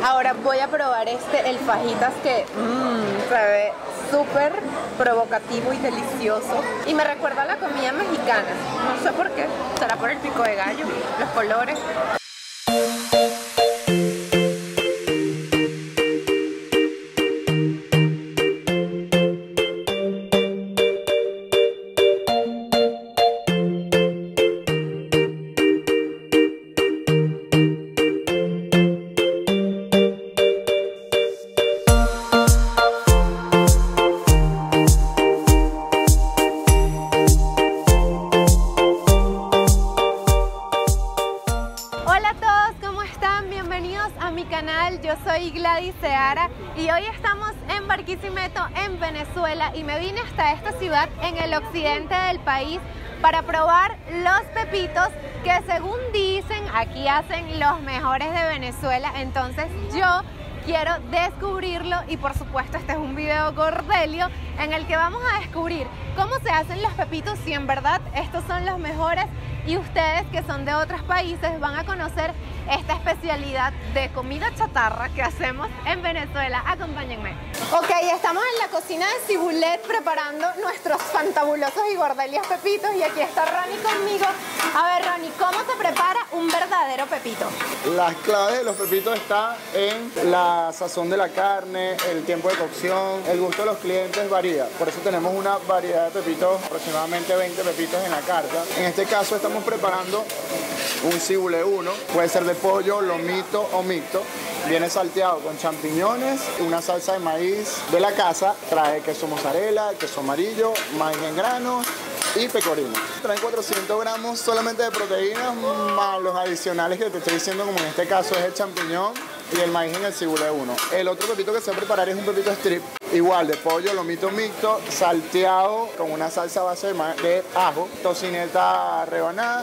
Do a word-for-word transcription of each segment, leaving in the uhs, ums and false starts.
Ahora voy a probar este, el fajitas, que mmm, se ve súper provocativo y delicioso. Y me recuerda a la comida mexicana. No sé por qué. ¿Será por el pico de gallo? ¿Los colores? Yo soy Gladys Seara y hoy estamos en Barquisimeto, en Venezuela, y me vine hasta esta ciudad en el occidente del país para probar los pepitos que, según dicen, aquí hacen los mejores de Venezuela. Entonces yo quiero descubrirlo y, por supuesto, este es un video gordelio en el que vamos a descubrir cómo se hacen los pepitos, si en verdad estos son los mejores, y ustedes que son de otros países van a conocer esta especialidad de comida chatarra que hacemos en Venezuela. Acompáñenme. Ok, estamos en la cocina de Cibulet preparando nuestros fantabulosos y gordelios pepitos, y aquí está Ronnie conmigo. A ver, Ronnie, ¿cómo se prepara un verdadero pepito? Las claves de los pepitos están en la sazón de la carne, el tiempo de cocción, el gusto de los clientes varía. Por eso tenemos una variedad de pepitos, aproximadamente veinte pepitos en la carta. En este caso estamos preparando un Cibulet uno, puede ser de pollo, lomito o mixto. Viene salteado con champiñones, una salsa de maíz de la casa, trae queso mozzarella, queso amarillo, maíz en granos y pecorino. Traen cuatrocientos gramos solamente de proteínas, más los adicionales que te estoy diciendo, como en este caso es el champiñón y el maíz en el Cibulet uno. El otro pepito que se va a preparar es un pepito strip, igual de pollo, lomito mixto, salteado con una salsa base de, de ajo, tocineta rebanada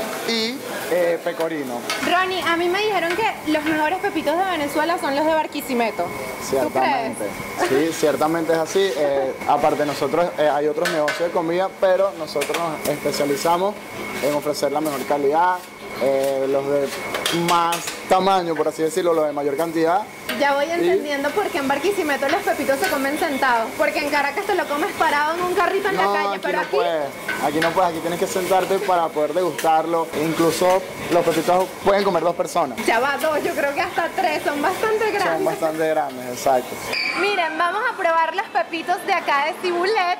y eh, pecorino. Ronnie, a mí me dijeron que los mejores pepitos de Venezuela son los de Barquisimeto. Ciertamente, sí, ciertamente es así. Eh, aparte nosotros, eh, hay otros negocios de comida, pero nosotros nos especializamos en ofrecer la mejor calidad, eh, los de más tamaño, por así decirlo, los de mayor cantidad. Ya voy entendiendo y... por qué en Barquisimeto los pepitos se comen sentados, porque en Caracas te lo comes parado en un carrito en no, la calle, aquí pero no aquí... Puedes. Aquí no puedes, aquí tienes que sentarte para poder degustarlo. Incluso los pepitos pueden comer dos personas. Ya va, dos, yo creo que hasta tres, son bastante grandes. Son bastante grandes, exacto. Miren, vamos a probar los pepitos de acá de Cibulet.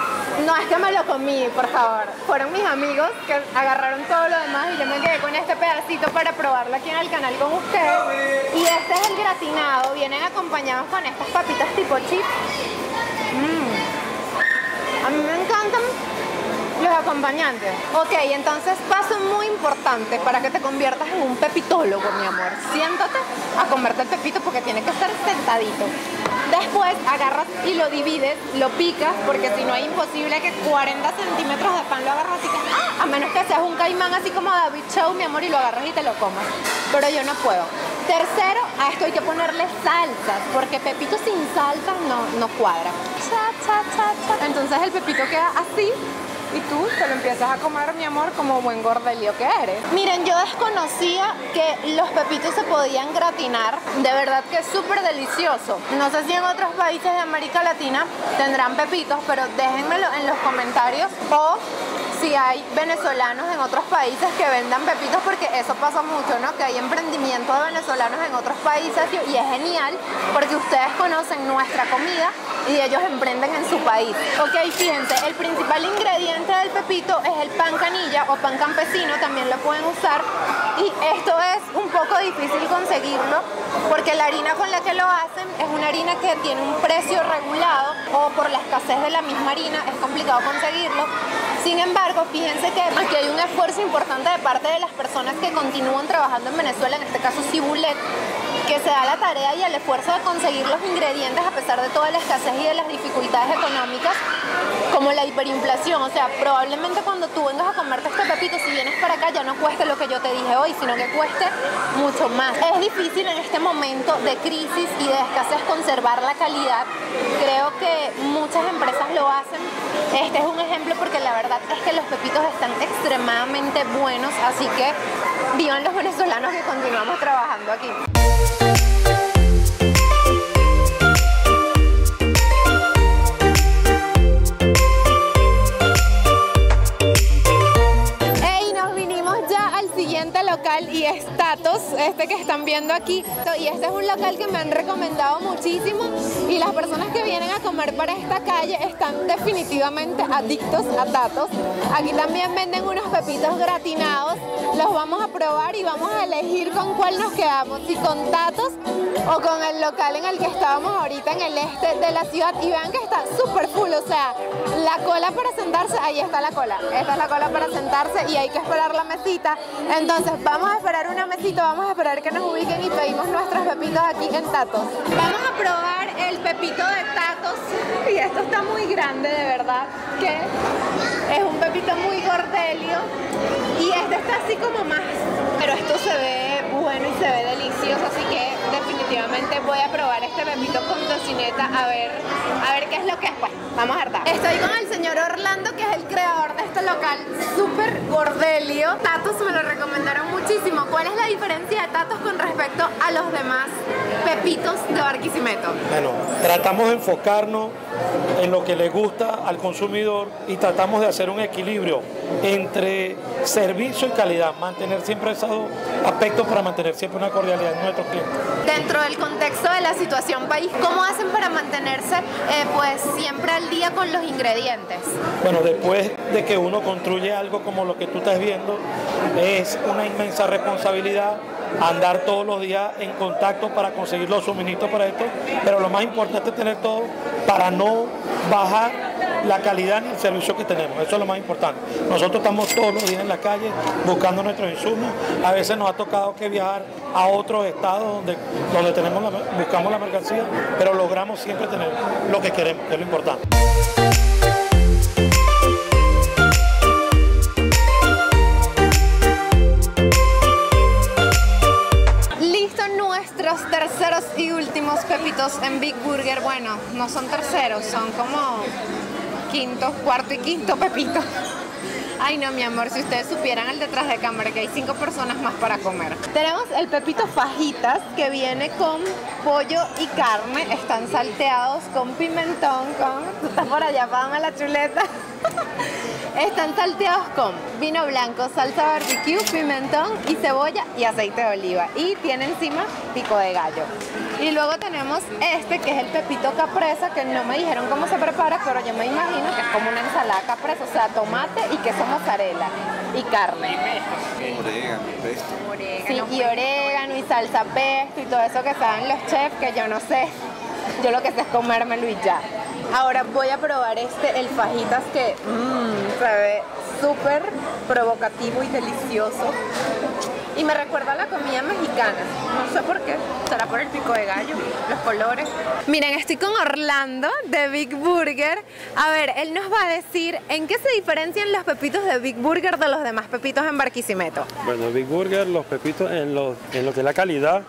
No es que me lo comí, por favor. Fueron mis amigos que agarraron todo lo demás y yo me quedé con este pedacito para probarlo aquí en el canal con ustedes. Y este es el gratinado. Vienen acompañados con estas papitas tipo chip. Mm. A mí me encantan los acompañantes. Ok, entonces paso muy importante para que te conviertas en un pepitólogo, mi amor. Siéntate a comerte el pepito porque tiene que estar sentadito. Después agarras y lo divides, lo picas, porque si no es imposible que cuarenta centímetros de pan lo agarras así que, ¡ah! A menos que seas un caimán así como David Chow, mi amor, y lo agarras y te lo comas. Pero yo no puedo. Tercero, a esto hay que ponerle salsas, porque pepito sin salsas no, no cuadra. Cha, cha, cha, cha. Entonces el pepito queda así. Y tú te lo empiezas a comer, mi amor, como buen gordelio que eres. Miren, yo desconocía que los pepitos se podían gratinar. De verdad que es súper delicioso. No sé si en otros países de América Latina tendrán pepitos, pero déjenmelo en los comentarios. O si hay venezolanos en otros países que vendan pepitos, porque eso pasa mucho, ¿no? Que hay emprendimientos de venezolanos en otros países y es genial porque ustedes conocen nuestra comida y ellos emprenden en su país. Ok, fíjense, el principal ingrediente del pepito es el pan canilla o pan campesino, también lo pueden usar, y esto es un poco difícil conseguirlo porque la harina con la que lo hacen es una harina que tiene un precio regulado, o por la escasez de la misma harina es complicado conseguirlo. Sin embargo, fíjense que aquí hay un esfuerzo importante de parte de las personas que continúan trabajando en Venezuela, en este caso Cibulet, que se da la tarea y el esfuerzo de conseguir los ingredientes a pesar de toda la escasez y de las dificultades económicas, como la hiperinflación. O sea, probablemente cuando tú vengas a comerte este pepito, si vienes para acá, ya no cueste lo que yo te dije hoy, sino que cueste mucho más. Es difícil en este momento de crisis y de escasez conservar la calidad. Creo que muchas empresas lo hacen. Este es un ejemplo porque la verdad es que los pepitos están extremadamente buenos, así que vivan los venezolanos que continuamos trabajando aquí. viendo aquí. Y este es un local que me han recomendado muchísimo y las personas que vienen a comer para esta calle están definitivamente adictos a Tatos. Aquí también venden unos pepitos gratinados, los vamos a probar y vamos a elegir con cuál nos quedamos, si con Tatos o con el local en el que estábamos ahorita en el este de la ciudad. Y vean que está súper full, o sea, la cola para sentarse, ahí está la cola, esta es la cola para sentarse y hay que esperar la mesita. Entonces vamos a esperar una mesita, vamos a esperar que nos ubiquen y pedimos nuestros pepitos aquí en Tatos. Vamos a probar el pepito de Tatos y esto está muy grande, de verdad, que es un pepito muy gordelio y este está así como más, pero esto se ve bueno y se ve delicioso, así que definitivamente voy a probar este pepito con tocineta a ver, a ver qué es lo que es. Pues vamos a hartar. Estoy con el señor Orlando, que es el creador de este local súper gordelio. Tatos me lo recomendaron muchísimo. ¿Cuál es la diferencia de Tatos con respecto a los demás pepitos de Barquisimeto? Bueno, tratamos de enfocarnos en lo que le gusta al consumidor y tratamos de hacer un equilibrio entre servicio y calidad, mantener siempre esos aspectos para mantener siempre una cordialidad en nuestros clientes. Dentro del contexto de la situación país, ¿cómo hacen para mantenerse eh, pues siempre al día con los ingredientes? Bueno, después de que uno construye algo como lo que tú estás viendo, es una inmensa responsabilidad andar todos los días en contacto para conseguir los suministros para esto, pero lo más importante es tener todo para no bajar la calidad ni el servicio que tenemos. Eso es lo más importante. Nosotros estamos todos los días en la calle buscando nuestros insumos. A veces nos ha tocado que viajar a otros estados donde, donde tenemos la, buscamos la mercancía, pero logramos siempre tener lo que queremos, que es lo importante. Nuestros terceros y últimos pepitos en Big Burger. Bueno, no son terceros, son como quinto, cuarto y quinto pepito. Ay no, mi amor, si ustedes supieran el detrás de cámara, que hay cinco personas más para comer. Tenemos el pepito fajitas, que viene con pollo y carne. Están salteados con pimentón, con... Tú estás por allá, págame la chuleta. Están salteados con vino blanco, salsa barbecue, pimentón y cebolla y aceite de oliva. Y tiene encima pico de gallo. Y luego tenemos este, que es el pepito caprese, que no me dijeron cómo se prepara, pero yo me imagino que es como una ensalada caprese, o sea, tomate y queso mozzarella y carne. Orégano, pesto. Sí, y orégano y salsa pesto y todo eso que saben los chefs, que yo no sé. Yo lo que sé es comérmelo y ya. Ahora voy a probar este, el fajitas, que mmm, se ve súper provocativo y delicioso. Y me recuerda a la comida mexicana. No sé por qué. Será por el pico de gallo, los colores. Miren, estoy con Orlando de Big Burger. A ver, él nos va a decir en qué se diferencian los pepitos de Big Burger de los demás pepitos en Barquisimeto. Bueno, Big Burger, los pepitos en lo, en lo que es la calidad,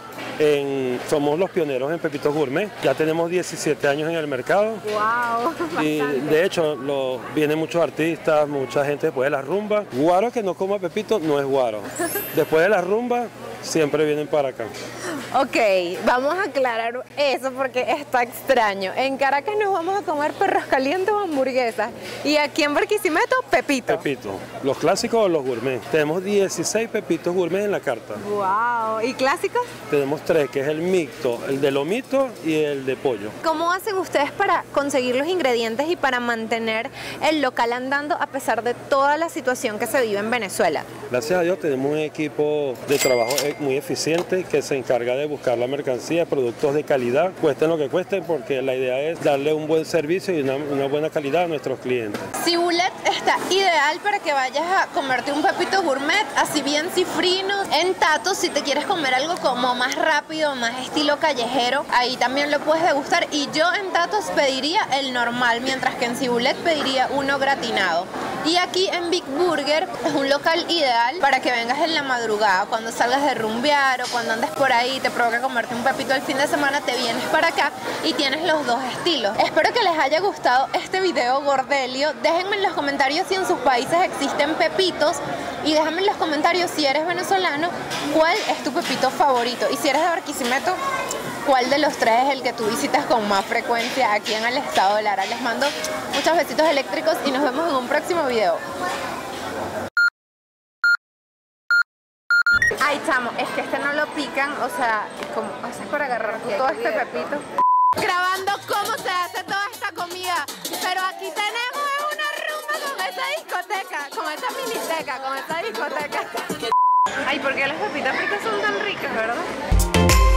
en, somos los pioneros en pepitos gourmet. Ya tenemos diecisiete años en el mercado. ¡Wow! Y de hecho, lo, vienen muchos artistas, mucha gente después de la rumba. Guaro que no coma pepito no es guaro. Después de la rumba, siempre vienen para acá. Ok, vamos a aclarar eso porque está extraño. En Caracas nos vamos a comer perros calientes o hamburguesas. Y aquí en Barquisimeto, pepito. Pepito. Los clásicos o los gourmet. Tenemos dieciséis pepitos gourmet en la carta. Wow. ¿Y clásicos? Tenemos tres, que es el mixto, el de lomito y el de pollo. ¿Cómo hacen ustedes para conseguir los ingredientes y para mantener el local andando a pesar de toda la situación que se vive en Venezuela? Gracias a Dios tenemos un equipo de trabajo muy eficiente que se encarga de buscar la mercancía, productos de calidad, cuesten lo que cuesten, porque la idea es darle un buen servicio y una, una buena calidad a nuestros clientes. Cibulet está ideal para que vayas a comerte un pepito gourmet, así bien cifrino. En Tatos, si te quieres comer algo como más rápido, más estilo callejero, ahí también lo puedes degustar. Y yo en Tatos pediría el normal, mientras que en Cibulet pediría uno gratinado. Y aquí en Big Burger es un local ideal para que vengas en la madrugada, cuando salgas de rumbear o cuando andes por ahí, te provoca comerte un pepito el fin de semana, te vienes para acá y tienes los dos estilos. Espero que les haya gustado este video gordelio. Déjenme en los comentarios si en sus países existen pepitos y déjame en los comentarios, si eres venezolano, cuál es tu pepito favorito, y si eres de Barquisimeto, cuál de los tres es el que tú visitas con más frecuencia aquí en el estado de Lara. Les mando muchos besitos eléctricos y nos vemos en un próximo video. Ay, chamo, es que este no lo pican, o sea, ¿cómo haces para agarrar todo este pepito? Grabando cómo se hace toda esta comida, pero aquí tenemos una rumba con esa discoteca, con esa miniteca, con esa discoteca. Ay, ¿por qué las pepitas fritas son tan ricas, verdad?